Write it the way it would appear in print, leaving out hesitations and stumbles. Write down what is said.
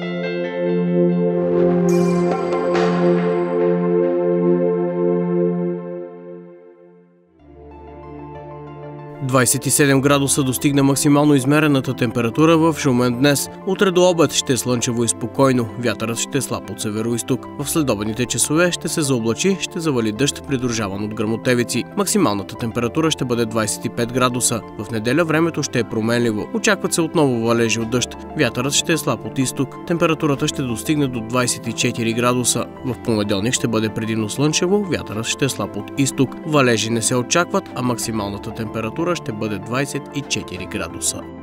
...27 градуса достигна максимално измерената температура в Шумен днес. Утре до обед ще е слънчево и спокойно. Вятърът ще е слаб от североизток. В следобедните часове ще се заоблачи, ще завали дъжд, придружаван от гръмотевици. Максималната температура ще бъде 25 градуса. В неделя времето ще е променливо. Очакват се отново валежи от дъжд. Вятърът ще е слаб от изток. Температурата ще достигне до 24 градуса. В понеделник ще бъде предимно слънчево. Вятърът ще е слаб от изток. Валежи не се очакват, а максималната температура ще бъде 24 градуса.